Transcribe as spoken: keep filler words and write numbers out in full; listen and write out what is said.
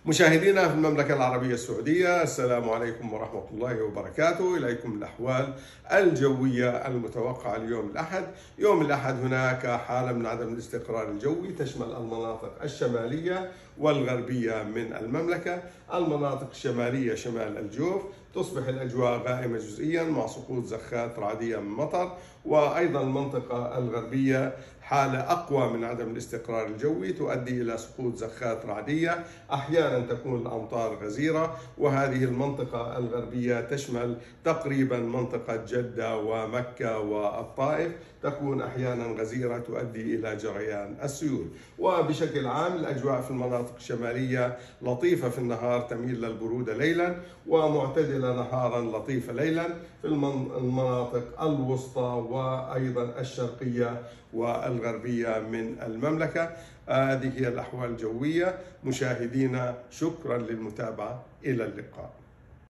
مشاهدينا في المملكة العربية السعودية، السلام عليكم ورحمة الله وبركاته. إليكم الأحوال الجوية المتوقعة اليوم الأحد. يوم الأحد هناك حالة من عدم الاستقرار الجوي تشمل المناطق الشمالية والغربية من المملكة. المناطق الشمالية شمال الجوف تصبح الأجواء غائمة جزئيا مع سقوط زخات رعدية من مطر، وأيضا المنطقة الغربية حالة أقوى من عدم الاستقرار الجوي تؤدي إلى سقوط زخات رعدية، أحيانا تكون الأمطار غزيرة، وهذه المنطقة الغربية تشمل تقريبا منطقة جدة ومكة والطائف، تكون أحيانا غزيرة تؤدي إلى جريان السيول. وبشكل عام الأجواء في المناطق الشمالية لطيفة في النهار تميل للبرودة ليلا، ومعتدلة نهارا لطيفة ليلا في المناطق الوسطى وأيضا الشرقية والغربية من المملكة. هذه هي الأحوال الجوية. مشاهدينا، شكرا للمتابعة، إلى اللقاء.